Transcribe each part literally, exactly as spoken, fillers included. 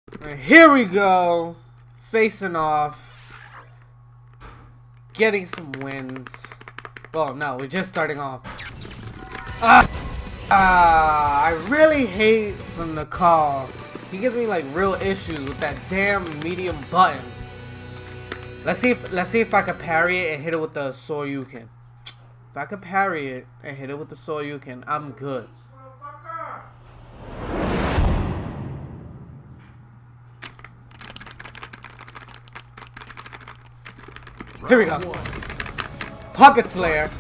And here we go. Facing off. Getting some wins. Well, no, we're just starting off. Ah, ah, I really hate some Nakal. He gives me like real issues with that damn medium button. Let's see if let's see if I can parry it and hit it with the Soryuken. If I can parry it and hit it with the Soryuken, I'm good. Here we go. Puppet Slayer.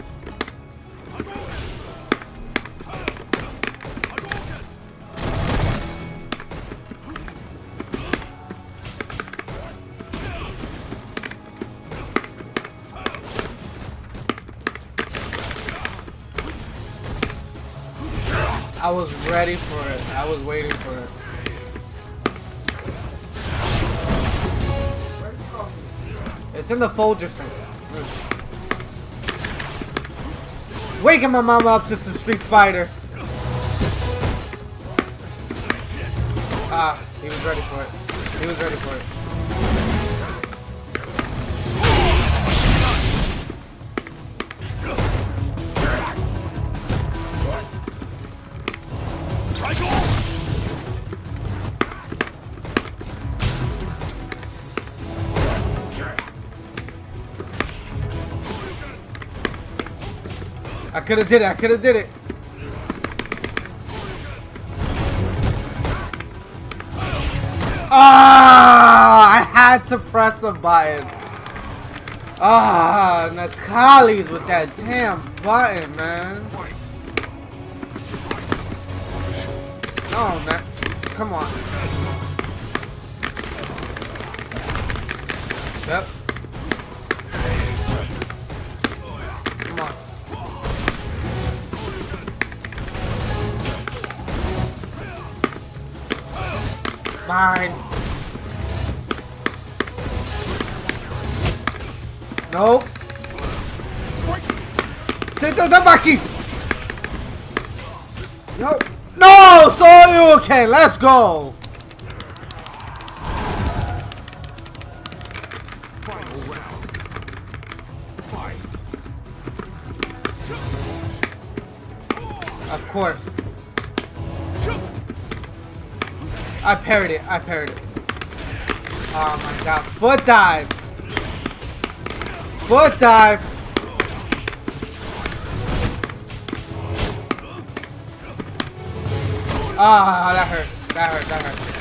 I was ready for it. I was waiting for it. It's in the Folgers thing. Waking my mama up to some Street Fighter. Ah, he was ready for it. He was ready for it. I could have did it. I could have did it. Ah! I had to press a button. Ah, Nakali's with that damn button, man. Oh man, come on. Yep. Come on. Fine. Nope. Sento Tabaki. Nope. No, Soryuken. Let's go. Final round. Fight. Of course. I parried it. I parried it. Oh my god. Foot dive. Foot dive. Ah, that hurt. That hurt. That hurt.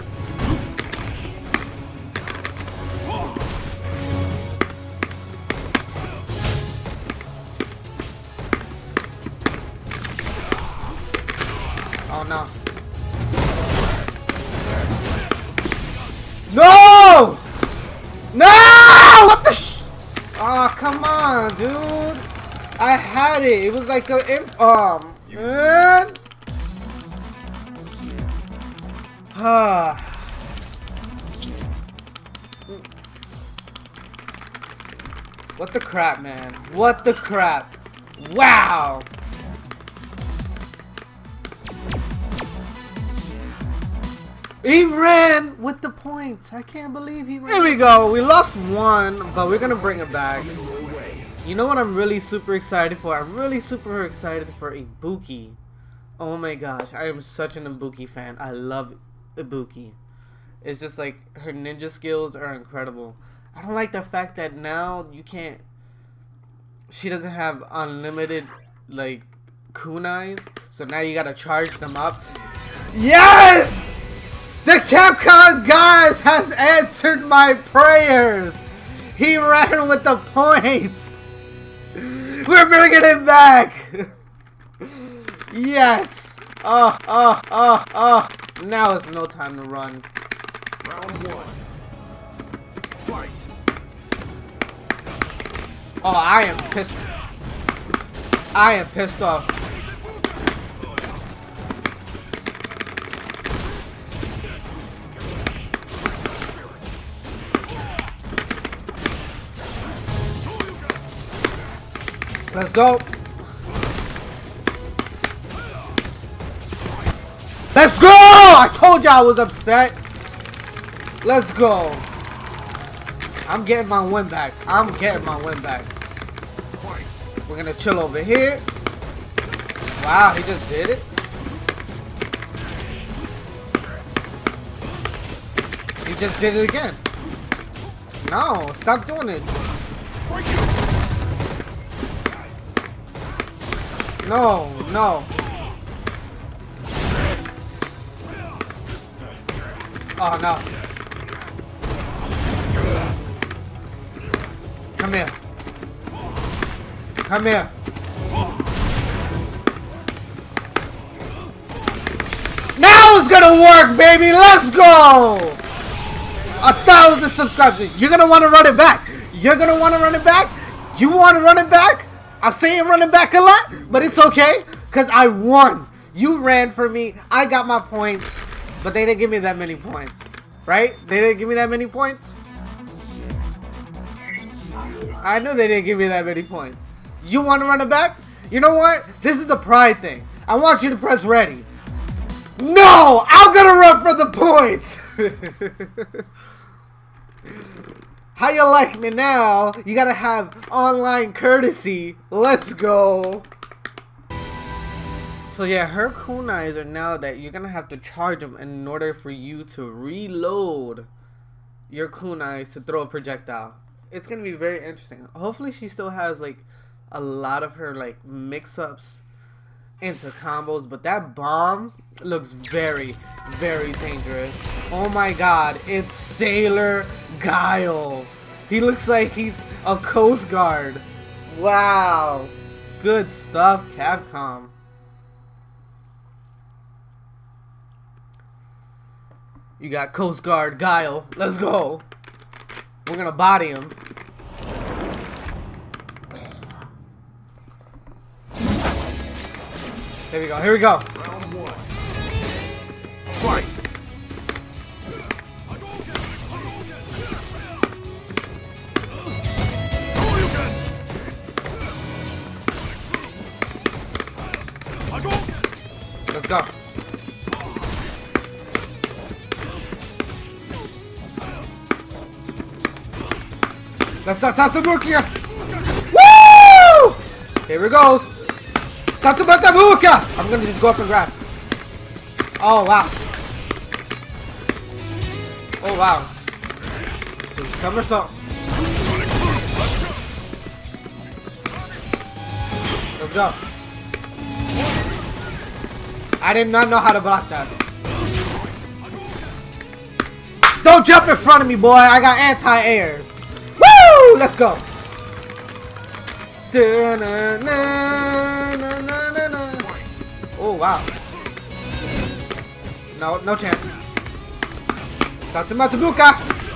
Oh no. No! No! What the sh- Oh, come on, dude. I had it. It was like a imp- Um, man. Ah. What the crap, man? What the crap? Wow. He ran with the points. I can't believe he ran. Here we go. We lost one, but we're going to bring it back. You know what I'm really super excited for? I'm really super excited for Ibuki. Oh my gosh. I am such an Ibuki fan. I love Ibuki. It's just like her ninja skills are incredible. I don't like the fact that now you can't... She doesn't have unlimited, like, kunais. So now you got to charge them up. Yes! The Capcom guys has answered my prayers. He ran with the points. We're bringing it back. Yes. Oh, oh, oh, oh. Now is no time to run. Round one. Fight. Oh, I am pissed. I am pissed off. Let's go. Let's go! I told you I was upset. Let's go. I'm getting my win back. I'm getting my win back. We're gonna chill over here. Wow, he just did it. He just did it again. No, stop doing it. No, no. Oh no. Come here. Come here. Now it's gonna work, baby. Let's go. A thousand subscribers. You're gonna want to run it back. You're gonna want to run it back. You want to run it back? I'm saying run it back a lot, but it's okay because I won. You ran for me. I got my points, but they didn't give me that many points, right? They didn't give me that many points. I knew they didn't give me that many points. You want to run it back? You know what? This is a pride thing. I want you to press ready. No! I'm gonna run for the points! How you like me now? You gotta have online courtesy. Let's go. So yeah, her kunais are now that you're gonna have to charge them in order for you to reload your kunais to throw a projectile. It's gonna be very interesting. Hopefully she still has like a lot of her like mix-ups into combos, but that bomb looks very, very dangerous. Oh my god, it's Sailor Guile. He looks like he's a Coast Guard. Wow. Good stuff, Capcom. You got Coast Guard Guile. Let's go. We're gonna body him. Here we go, here we go. Round one. Fight. Let's go. Let's go, Tatsubuki! Woo! Here it goes. Tatsubuki! I'm gonna just go up and grab. Oh wow. Oh wow. Somersault. Let's go. I did not know how to block that. Don't jump in front of me, boy. I got anti-airs. Woo! Let's go. Oh, wow. No, no chance. Tatsumatsubuka.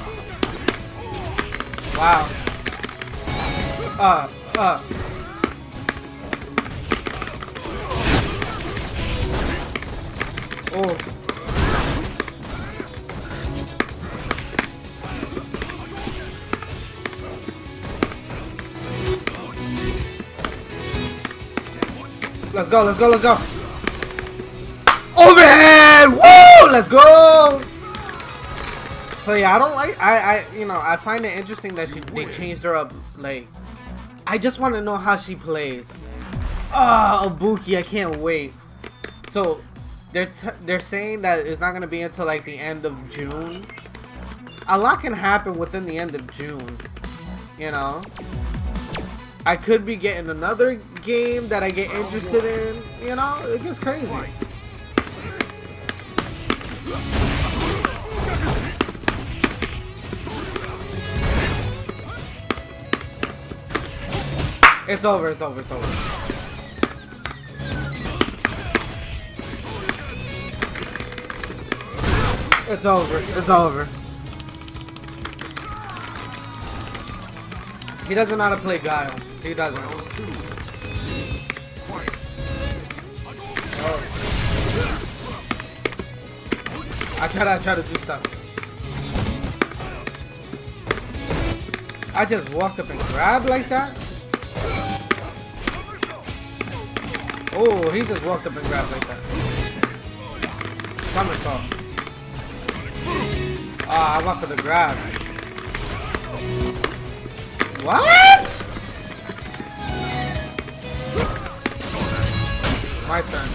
Wow. Uh, uh. Oh. Let's go, let's go, let's go. Overhead! Woo! Let's go! So yeah, I don't like, I, I, you know, I find it interesting that she, they changed her up, like, I just want to know how she plays. Ah, oh, Ibuki, I can't wait. So, they're, t they're saying that it's not going to be until, like, the end of June. A lot can happen within the end of June, you know? I could be getting another game that I get interested in, you know? It gets crazy. It's over, it's over, it's over. It's over, it's over. He doesn't know how to play Guile. He doesn't. Oh. I try to I try to do stuff. I just walked up and grabbed like that. Oh, he just walked up and grabbed like that. Somersault. Ah, I went for the grab. What? My turn.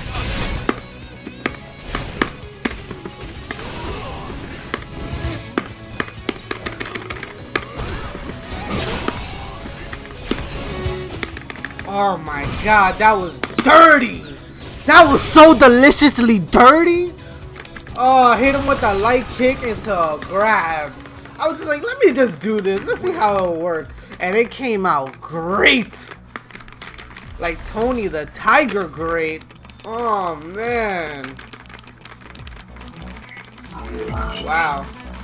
Oh my god, that was dirty! That was so deliciously dirty! Oh, I hit him with a light kick into a grab. I was just like, let me just do this. Let's see how it'll work. And it came out great. Like Tony the Tiger great. Oh, man. Wow.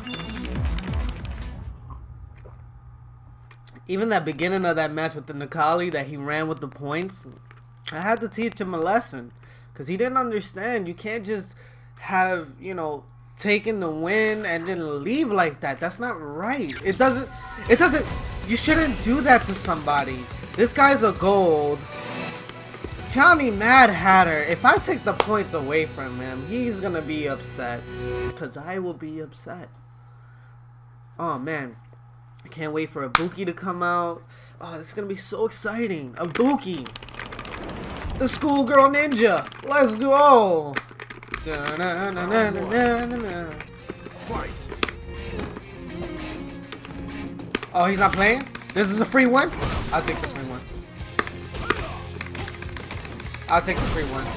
Even that beginning of that match with the Necalli that he ran with the points, I had to teach him a lesson. Because he didn't understand. You can't just have, you know, taken the win and then leave like that. That's not right. It doesn't, it doesn't, you shouldn't do that to somebody. This guy's a gold. Johnny Mad Hatter, if I take the points away from him, he's gonna be upset. Because I will be upset. Oh, man. I can't wait for Ibuki to come out. Oh, this is gonna be so exciting. Ibuki, the schoolgirl ninja. Let's go. Oh, he's not playing? This is a free one? I'll take the free one. I'll take the free one.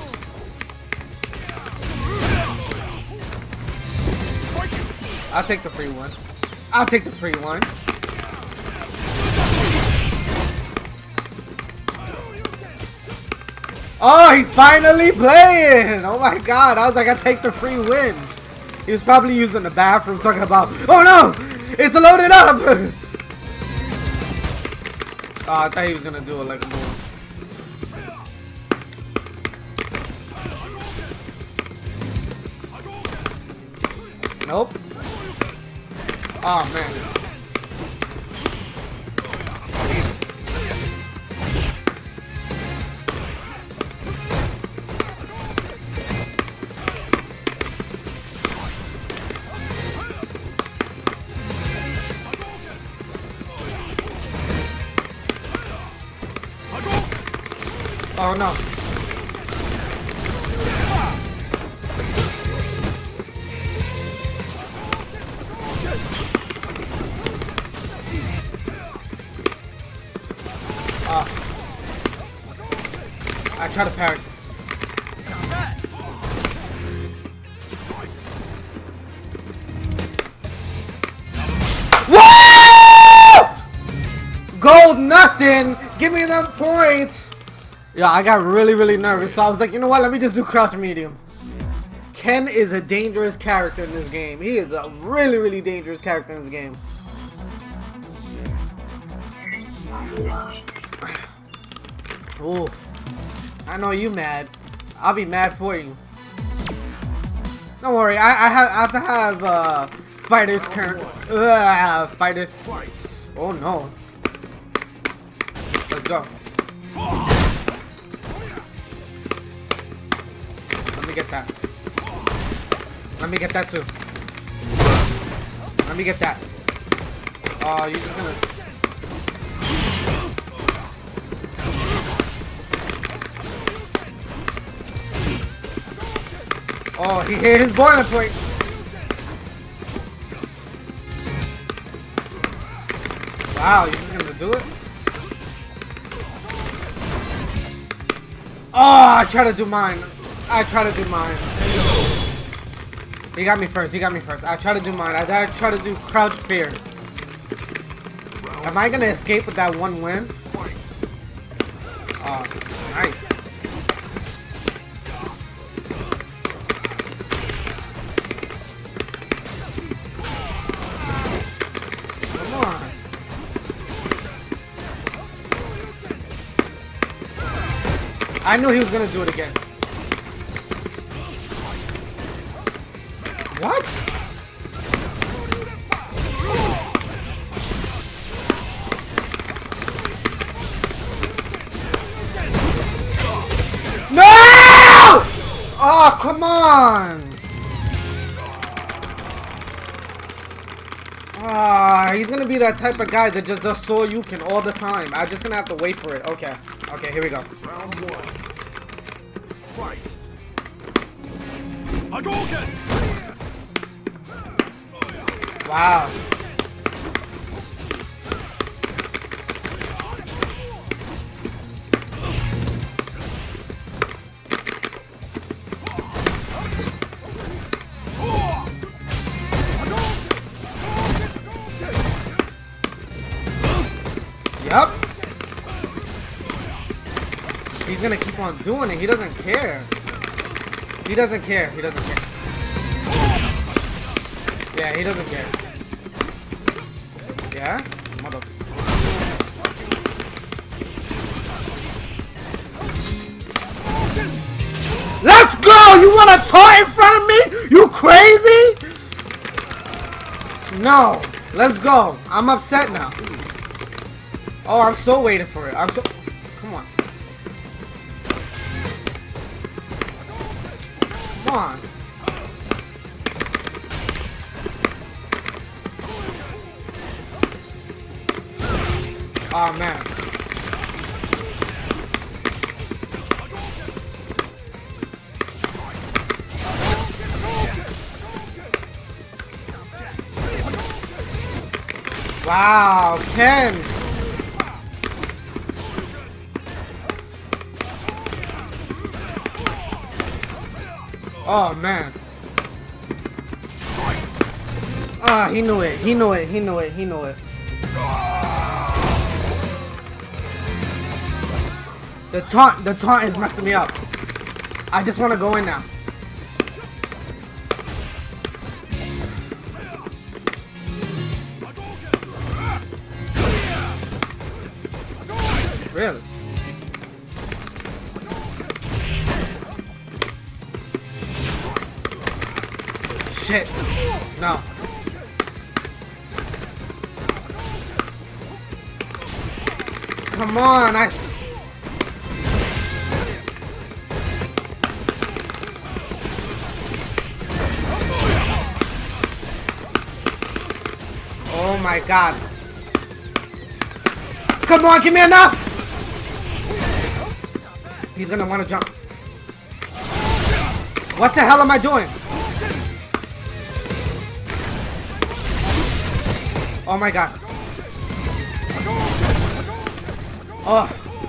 I'll take the free one. I'll take the free one. Oh, he's finally playing! Oh my god, I was like, I take the free win. He was probably using the bathroom talking about, oh no! It's loaded up! Oh, I thought he was gonna do it like more. Nope. Oh man. Oh no. Ah. I try to parry. Woo! Gold nothing! Give me them points! Yeah, I got really, really nervous, so I was like, you know what, let me just do crouch medium. Ken is a dangerous character in this game. He is a really, really dangerous character in this game. Ooh, I know you mad. I'll be mad for you. Don't worry, I, I, have, I have to have uh, fighters current. Uh, fighters. Oh no. Let's go. Let me get that. Let me get that too. Let me get that. Oh, you're just gonna. Oh, he hit his boiling point. Wow, you're just gonna do it? Oh, I try to do mine. I try to do mine. He got me first. He got me first. I try to do mine. I, I try to do crouch fears. Am I gonna escape with that one win? Oh, nice. Come on. I knew he was gonna do it again. What? No! Oh, come on! Ah, he's gonna be that type of guy that just does Soryuken all the time. I'm just gonna have to wait for it. Okay. Okay, here we go. Round one. Fight. Hadouken! Wow. Yep. He's gonna keep on doing it. He doesn't care. He doesn't care. He doesn't care. Yeah, he doesn't care. Yeah? Mother. Let's go! You want to toy in front of me? You crazy? No. Let's go. I'm upset now. Oh, I'm so waiting for it. I'm so... Come on. Come on. Oh, man. Wow, Ken. Oh, man. Ah, he knew it. He knew it. He knew it. He knew it. The taunt, the taunt is messing me up. I just want to go in now. Really? Shit. No. Come on, I... Oh my god. Come on, give me enough! He's gonna wanna jump. What the hell am I doing? Oh my god. Oh.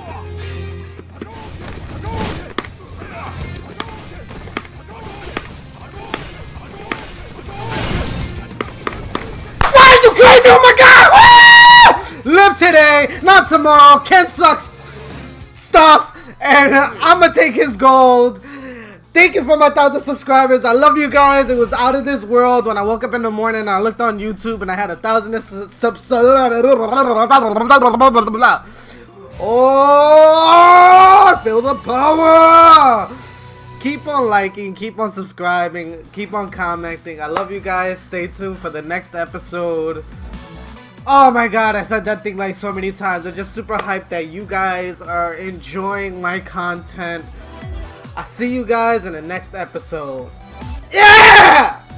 Why are you crazy? Oh my god! Woo! Live today, not tomorrow. Ken sucks stuff, and uh, I'm gonna take his gold. Thank you for my thousand subscribers. I love you guys. It was out of this world when I woke up in the morning and I looked on YouTube and I had a thousand subs. Oh, feel the power. Keep on liking, keep on subscribing, keep on commenting. I love you guys. Stay tuned for the next episode. Oh my god, I said that thing like so many times. I'm just super hyped that you guys are enjoying my content. I'll see you guys in the next episode. Yeah!